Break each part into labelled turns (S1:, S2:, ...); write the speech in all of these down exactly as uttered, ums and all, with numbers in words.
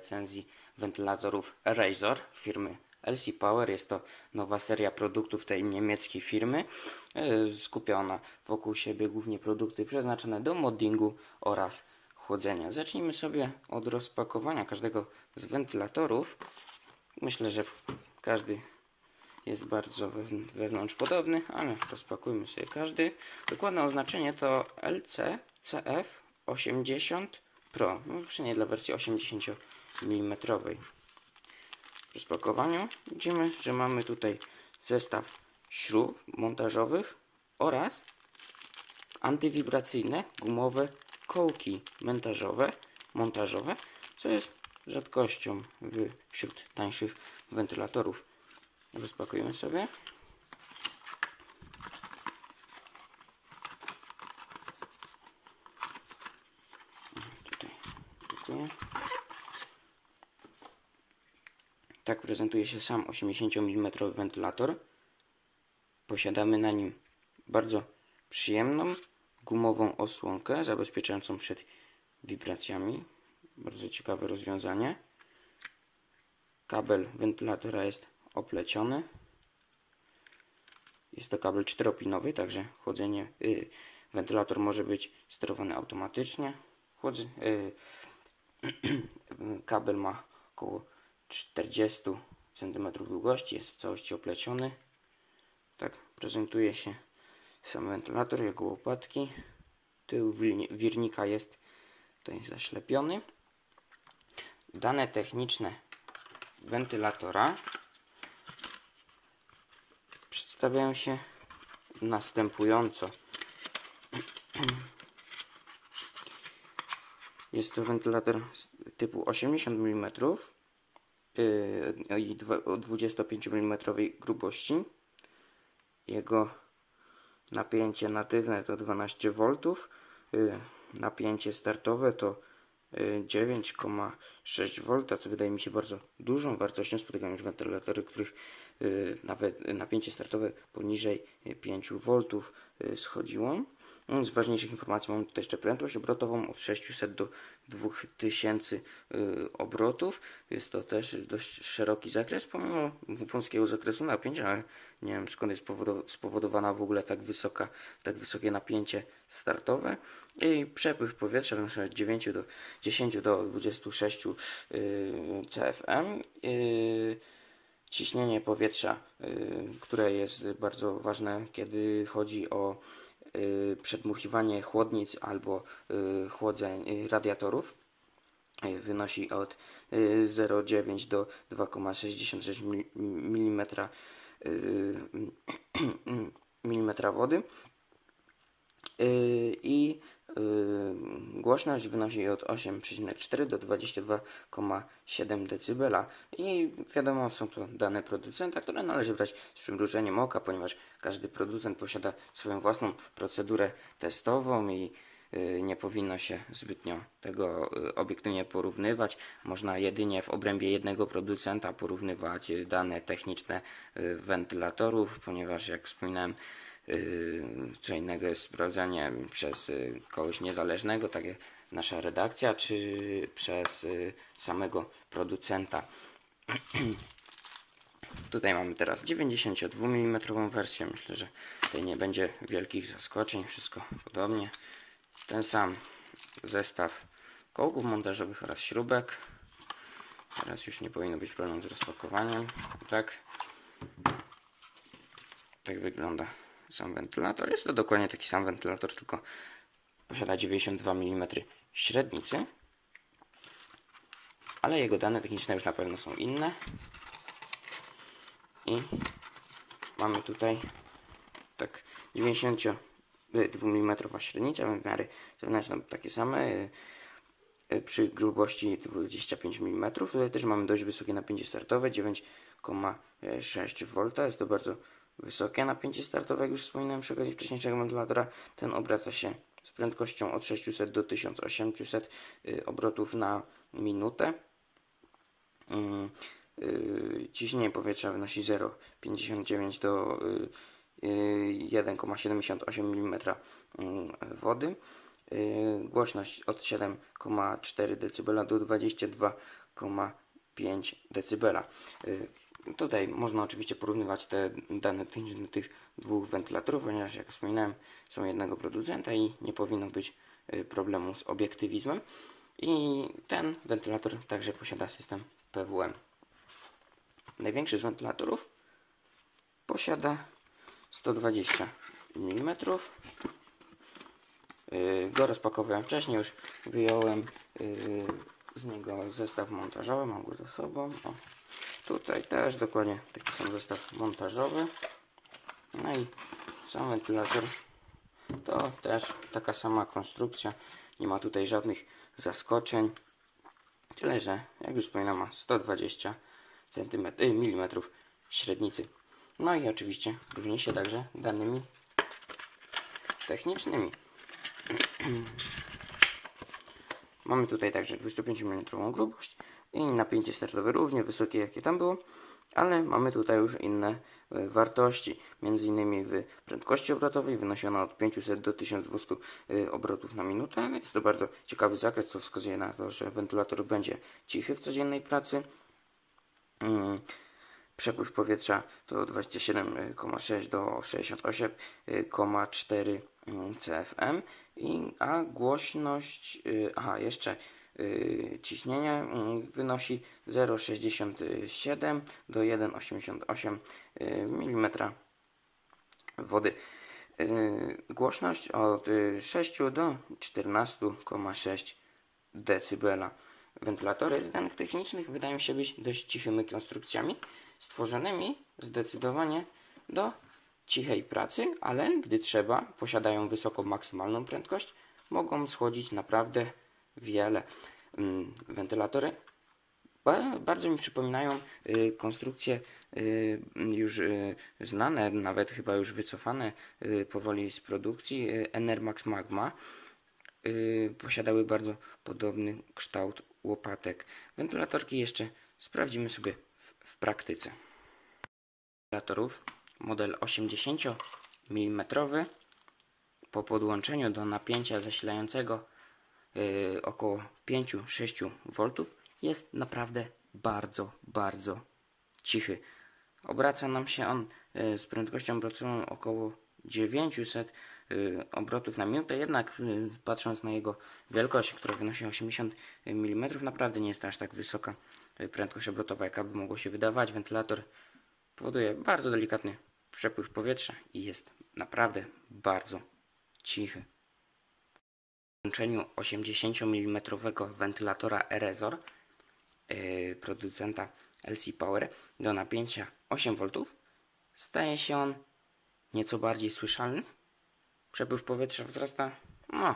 S1: recenzji wentylatorów Razor firmy L C Power. Jest to nowa seria produktów tej niemieckiej firmy. Skupiona wokół siebie głównie produkty przeznaczone do moddingu oraz chłodzenia. Zacznijmy sobie od rozpakowania każdego z wentylatorów. Myślę, że każdy jest bardzo wewnątrz podobny, ale rozpakujmy sobie każdy. Dokładne oznaczenie to L C C F osiemdziesiąt Pro, no, przynajmniej dla wersji osiemdziesiąt milimetrów. W rozpakowaniu widzimy, że mamy tutaj zestaw śrub montażowych oraz antywibracyjne gumowe kołki montażowe, montażowe co jest rzadkością wśród tańszych wentylatorów. Rozpakujemy sobie. Tutaj dziękuję. Tak prezentuje się sam osiemdziesiąt milimetrów wentylator. Posiadamy na nim bardzo przyjemną gumową osłonkę zabezpieczającą przed wibracjami. Bardzo ciekawe rozwiązanie. Kabel wentylatora jest opleciony. Jest to kabel czteropinowy, także chłodzenie, yy, wentylator może być sterowany automatycznie. Chłodzy, yy, kabel ma około czterdzieści centymetrów długości, jest w całości opleciony. Tak prezentuje się sam wentylator, jego łopatki. Tył wirnika jest tutaj zaślepiony. Dane techniczne wentylatora przedstawiają się następująco. Jest to wentylator typu osiemdziesiąt milimetrów i o dwudziestopięciomilimetrowej grubości. Jego napięcie natywne to dwanaście woltów. Napięcie startowe to dziewięć przecinek sześć wolta, co wydaje mi się bardzo dużą wartością. Spotykam już wentylatory, których nawet napięcie startowe poniżej pięć woltów schodziło. Z ważniejszych informacji mamy tutaj jeszcze prędkość obrotową od sześciuset do dwóch tysięcy obrotów. Jest to też dość szeroki zakres, pomimo wąskiego zakresu napięcia, ale nie wiem skąd jest spowodowana w ogóle tak wysoka, tak wysokie napięcie startowe. I przepływ powietrza wynosi od dziewięciu do dziesięciu do dwudziestu sześciu C F M. Ciśnienie powietrza, które jest bardzo ważne, kiedy chodzi o przedmuchiwanie chłodnic albo chłodzeń radiatorów, wynosi od zero przecinek dziewięć do dwa przecinek sześćdziesiąt sześć milimetra wody i głośność wynosi od osiem przecinek cztery do dwudziestu dwóch przecinek siedem decybela. I wiadomo, są to dane producenta, które należy brać z przymrużeniem oka, ponieważ każdy producent posiada swoją własną procedurę testową i nie powinno się zbytnio tego obiektywnie porównywać. Można jedynie w obrębie jednego producenta porównywać dane techniczne wentylatorów, ponieważ jak wspominałem, co innego jest sprawdzanie przez kogoś niezależnego, tak jak nasza redakcja, czy przez samego producenta. Tutaj mamy teraz dziewięćdziesięciodwumilimetrową wersję. Myślę, że tutaj nie będzie wielkich zaskoczeń. Wszystko podobnie. Ten sam zestaw kołków montażowych oraz śrubek. Teraz już nie powinno być problemu z rozpakowaniem. Tak. Tak wygląda sam wentylator. Jest to dokładnie taki sam wentylator, tylko posiada dziewięćdziesiąt dwa milimetry średnicy. Ale jego dane techniczne już na pewno są inne. I mamy tutaj tak dziewięćdziesięciodwumilimetrowa średnica, wymiary zewnętrzne takie same, przy grubości dwadzieścia pięć milimetrów. Tutaj też mamy dość wysokie napięcie startowe, dziewięć przecinek sześć wolta. Jest to bardzo wysokie napięcie startowe, jak już wspominałem przy okazji wcześniejszego wentylatora. Ten obraca się z prędkością od sześciuset do tysiąca osiemset obrotów na minutę. Ciśnienie powietrza wynosi zero przecinek pięćdziesiąt dziewięć do jeden przecinek siedemdziesiąt osiem milimetra wody. Głośność od siedem przecinek cztery decybela do dwudziestu dwóch przecinek pięć decybela. Tutaj można oczywiście porównywać te dane techniczne tych dwóch wentylatorów, ponieważ jak wspominałem, są jednego producenta i nie powinno być problemu z obiektywizmem. I ten wentylator także posiada system P W M. Największy z wentylatorów posiada sto dwadzieścia milimetrów. Go rozpakowałem wcześniej, już wyjąłem z niego zestaw montażowy, mam go ze sobą. O, tutaj też dokładnie taki sam zestaw montażowy. No i sam wentylator to też taka sama konstrukcja, nie ma tutaj żadnych zaskoczeń. Tyle, że jak już wspominam, ma sto dwadzieścia milimetrów średnicy. No i oczywiście różni się także danymi technicznymi. Mamy tutaj także dwudziestopięciomilimetrową grubość i napięcie startowe równie wysokie, jakie tam było, ale mamy tutaj już inne wartości. Między innymi w prędkości obrotowej wynosi ona od pięciuset do tysiąca dwustu obrotów na minutę. Jest to bardzo ciekawy zakres, co wskazuje na to, że wentylator będzie cichy w codziennej pracy. Przepływ powietrza to dwadzieścia siedem przecinek sześć do sześćdziesiąt osiem przecinek cztery C F M, i, a głośność, aha, jeszcze ciśnienie wynosi zero przecinek sześćdziesiąt siedem do jeden przecinek osiemdziesiąt osiem milimetra wody. Głośność od sześciu do czternastu przecinek sześć decybela. Wentylatory z danych technicznych wydają się być dość cichymi konstrukcjami, stworzonymi zdecydowanie do cichej pracy, ale gdy trzeba, posiadają wysoką maksymalną prędkość, mogą schłodzić naprawdę wiele. Wentylatory bardzo mi przypominają konstrukcje już znane, nawet chyba już wycofane powoli z produkcji, Enermax Magma. Posiadały bardzo podobny kształt łopatek. Wentylatorki jeszcze sprawdzimy sobie w, w praktyce. Wentylatorów model osiemdziesięciomilimetrowy po podłączeniu do napięcia zasilającego yy, około pięć do sześciu woltów jest naprawdę bardzo, bardzo cichy. Obraca nam się on yy, z prędkością obrotową około dziewięćset obrotów na minutę, jednak patrząc na jego wielkość, która wynosi osiemdziesiąt milimetrów, naprawdę nie jest to aż tak wysoka prędkość obrotowa, jaka by mogło się wydawać. Wentylator powoduje bardzo delikatny przepływ powietrza i jest naprawdę bardzo cichy. W połączeniu osiemdziesięciomilimetrowego wentylatora Erezor yy, producenta L C Power do napięcia osiem woltów staje się on nieco bardziej słyszalny. Przepływ powietrza wzrasta, no,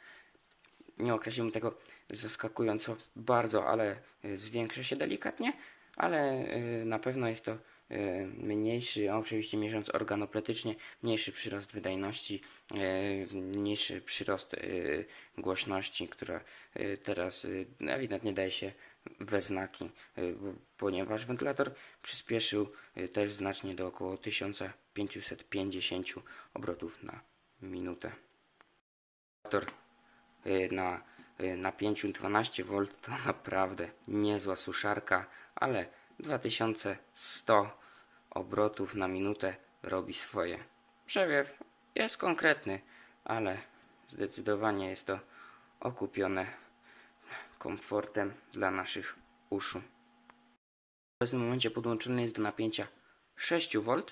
S1: nie określimy tego zaskakująco bardzo, ale zwiększa się delikatnie, ale na pewno jest to mniejszy, oczywiście mierząc organopletycznie, mniejszy przyrost wydajności, mniejszy przyrost głośności, która teraz ewidentnie daje się we znaki, ponieważ wentylator przyspieszył też znacznie do około tysiąc pięćset pięćdziesiąt obrotów na minutę. Wentylator na napięciu dwanaście wolt to naprawdę niezła suszarka, ale dwa tysiące sto obrotów na minutę robi swoje. Przewiew jest konkretny, ale zdecydowanie jest to okupione komfortem dla naszych uszu. W obecnym momencie podłączony jest do napięcia sześć wolt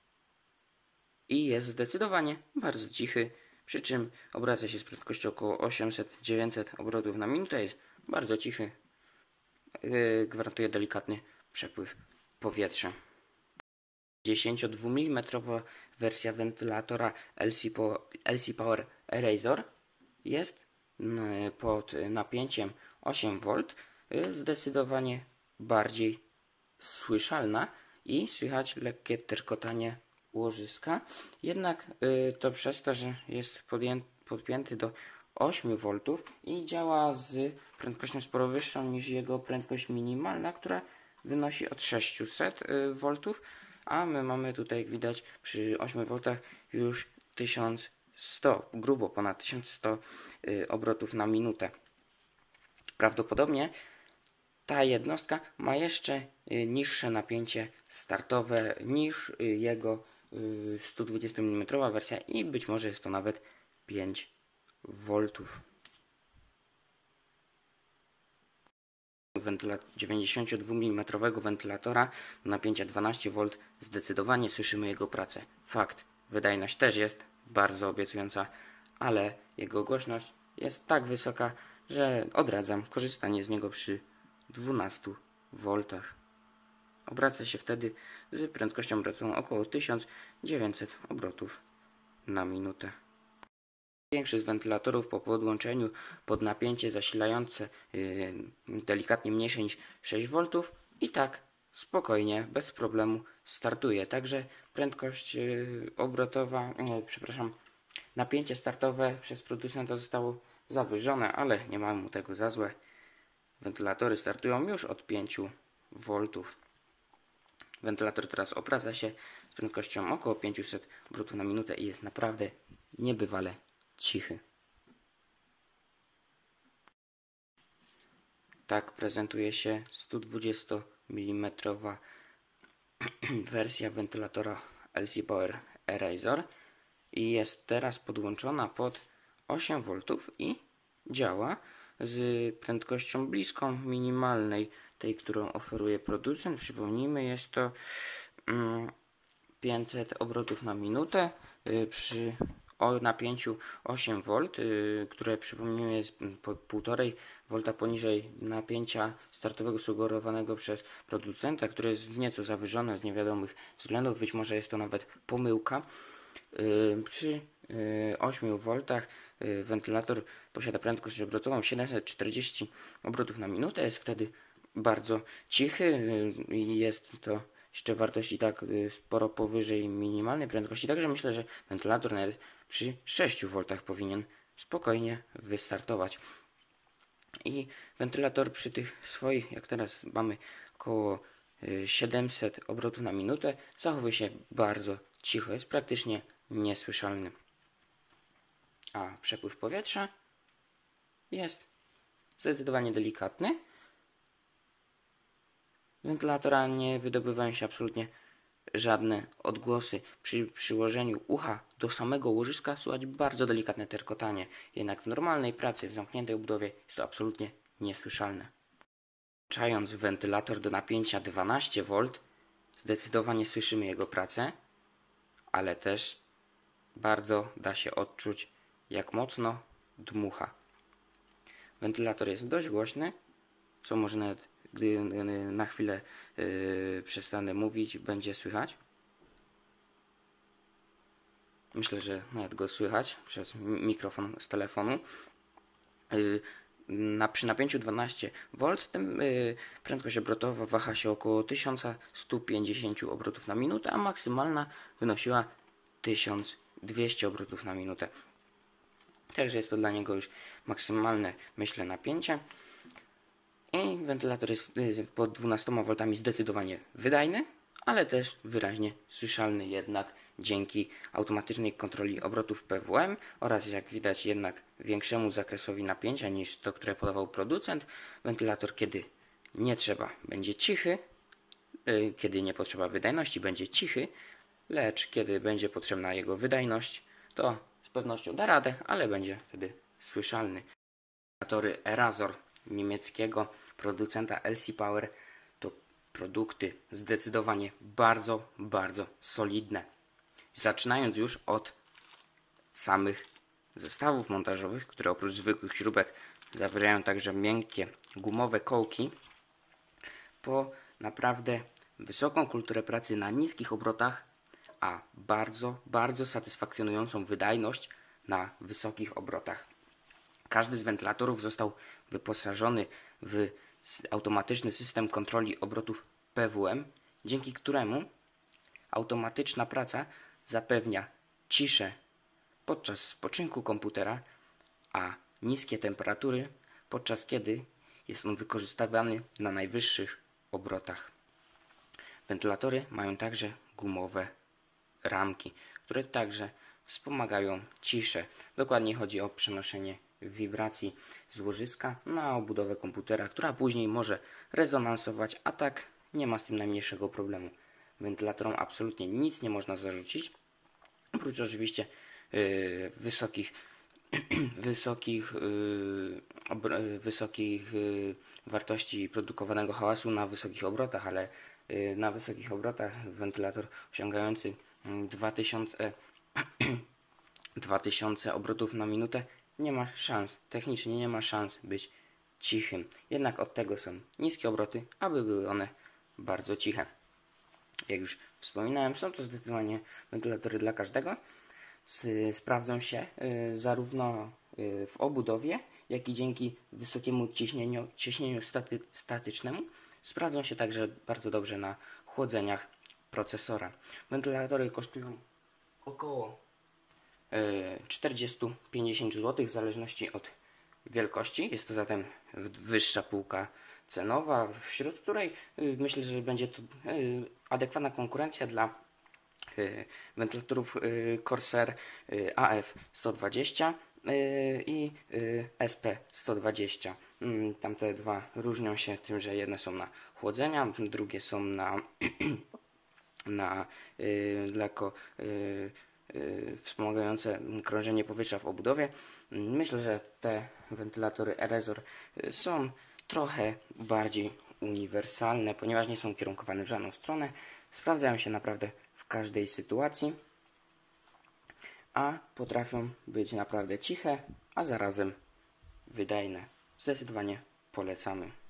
S1: i jest zdecydowanie bardzo cichy, przy czym obraca się z prędkością około osiemset do dziewięciuset obrotów na minutę. Jest bardzo cichy, yy, gwarantuje delikatny przepływ powietrza. dziesięciodwumilimetrowa wersja wentylatora L C Power Erezor jest yy, pod napięciem osiem wolt, yy, zdecydowanie bardziej słyszalna i słychać lekkie terkotanie łożyska, jednak y, to przez to, że jest podpięty do ośmiu woltów i działa z prędkością sporo wyższą niż jego prędkość minimalna, która wynosi od sześciuset woltów, a my mamy tutaj, jak widać, przy ośmiu woltach już tysiąc sto, grubo ponad tysiąc sto y, obrotów na minutę. Prawdopodobnie Ta jednostka ma jeszcze niższe napięcie startowe niż jego sto dwadzieścia milimetrów wersja i być może jest to nawet pięć woltów. dziewięćdziesięciodwumilimetrowego wentylatora do napięcia dwanaście wolt zdecydowanie słyszymy jego pracę. Fakt, wydajność też jest bardzo obiecująca, ale jego głośność jest tak wysoka, że odradzam korzystanie z niego przy dwunastu woltach. Obraca się wtedy z prędkością obrotową około tysiąc dziewięćset obrotów na minutę. Większy z wentylatorów po podłączeniu pod napięcie zasilające yy, delikatnie mniejsze niż sześć woltów i tak spokojnie, bez problemu startuje. Także prędkość yy, obrotowa, yy, przepraszam, napięcie startowe przez producenta zostało zawyżone, ale nie mamy mu tego za złe. Wentylatory startują już od pięciu woltów. Wentylator teraz obraca się z prędkością około pięćset obrotów na minutę i jest naprawdę niebywale cichy. Tak prezentuje się sto dwudziestomilimetrowa wersja wentylatora L C Power Eraser i jest teraz podłączona pod osiem woltów i działa z prędkością bliską minimalnej tej, którą oferuje producent. Przypomnijmy, jest to pięćset obrotów na minutę przy napięciu osiem wolt, które przypomnijmy jest po półtora wolta poniżej napięcia startowego sugerowanego przez producenta, które jest nieco zawyżone z niewiadomych względów. Być może jest to nawet pomyłka. Przy ośmiu woltach wentylator posiada prędkość obrotową siedemset czterdzieści obrotów na minutę. Jest wtedy bardzo cichy i jest to jeszcze wartość i tak sporo powyżej minimalnej prędkości. Także myślę, że wentylator nawet przy sześciu woltach powinien spokojnie wystartować. I wentylator przy tych swoich, jak teraz mamy około siedemset obrotów na minutę, zachowuje się bardzo cicho. Jest praktycznie niesłyszalny. A przepływ powietrza jest zdecydowanie delikatny. Z wentylatora nie wydobywają się absolutnie żadne odgłosy. Przy przyłożeniu ucha do samego łożyska słychać bardzo delikatne terkotanie. Jednak w normalnej pracy, w zamkniętej obudowie jest to absolutnie niesłyszalne. Włączając wentylator do napięcia dwanaście wolt, zdecydowanie słyszymy jego pracę, ale też bardzo da się odczuć, jak mocno dmucha. Wentylator jest dość głośny, co może nawet, gdy na chwilę yy, przestanę mówić, będzie słychać. Myślę, że nawet go słychać przez mikrofon z telefonu. Yy, na, przy napięciu dwanaście wolt tym, yy, prędkość obrotowa waha się około tysiąc sto pięćdziesiąt obrotów na minutę, a maksymalna wynosiła tysiąc dwieście obrotów na minutę. Także jest to dla niego już maksymalne, myślę, napięcie. I wentylator jest pod dwunastoma woltami zdecydowanie wydajny, ale też wyraźnie słyszalny jednak dzięki automatycznej kontroli obrotów P W M oraz, jak widać, jednak większemu zakresowi napięcia niż to, które podawał producent. Wentylator, kiedy nie trzeba, będzie cichy, yy, kiedy nie potrzeba wydajności, będzie cichy, lecz kiedy będzie potrzebna jego wydajność, to z pewnością da radę, ale będzie wtedy słyszalny. Wentylatory Eraser niemieckiego producenta L C Power to produkty zdecydowanie bardzo, bardzo solidne. Zaczynając już od samych zestawów montażowych, które oprócz zwykłych śrubek zawierają także miękkie gumowe kołki, po naprawdę wysoką kulturę pracy na niskich obrotach, a bardzo, bardzo satysfakcjonującą wydajność na wysokich obrotach. Każdy z wentylatorów został wyposażony w automatyczny system kontroli obrotów P W M, dzięki któremu automatyczna praca zapewnia ciszę podczas spoczynku komputera, a niskie temperatury podczas kiedy jest on wykorzystywany na najwyższych obrotach. Wentylatory mają także gumowe ramki, które także wspomagają ciszę. Dokładnie chodzi o przenoszenie wibracji z łożyska na obudowę komputera, która później może rezonansować, a tak nie ma z tym najmniejszego problemu. Wentylatorom absolutnie nic nie można zarzucić, oprócz oczywiście yy, wysokich wysokich, yy, wysokich yy, wartości produkowanego hałasu na wysokich obrotach, ale yy, na wysokich obrotach wentylator osiągający dwa tysiące, dwa tysiące obrotów na minutę nie ma szans, technicznie nie ma szans być cichym. Jednak od tego są niskie obroty, aby były one bardzo ciche. Jak już wspominałem, są to zdecydowanie wentylatory dla każdego. Sprawdzą się zarówno w obudowie, jak i dzięki wysokiemu ciśnieniu, ciśnieniu staty, statycznemu. Sprawdzą się także bardzo dobrze na chłodzeniach procesora. Wentylatory kosztują około czterdzieści do pięćdziesięciu złotych w zależności od wielkości. Jest to zatem wyższa półka cenowa, wśród której myślę, że będzie to adekwatna konkurencja dla wentylatorów Corsair A F sto dwadzieścia i S P sto dwadzieścia. Tamte dwa różnią się tym, że jedne są na chłodzenia, drugie są na na lekko wspomagające krążenie powietrza w obudowie. Myślę, że te wentylatory Erezor są trochę bardziej uniwersalne, ponieważ nie są kierunkowane w żadną stronę. Sprawdzają się naprawdę w każdej sytuacji, a potrafią być naprawdę ciche, a zarazem wydajne. Zdecydowanie polecamy.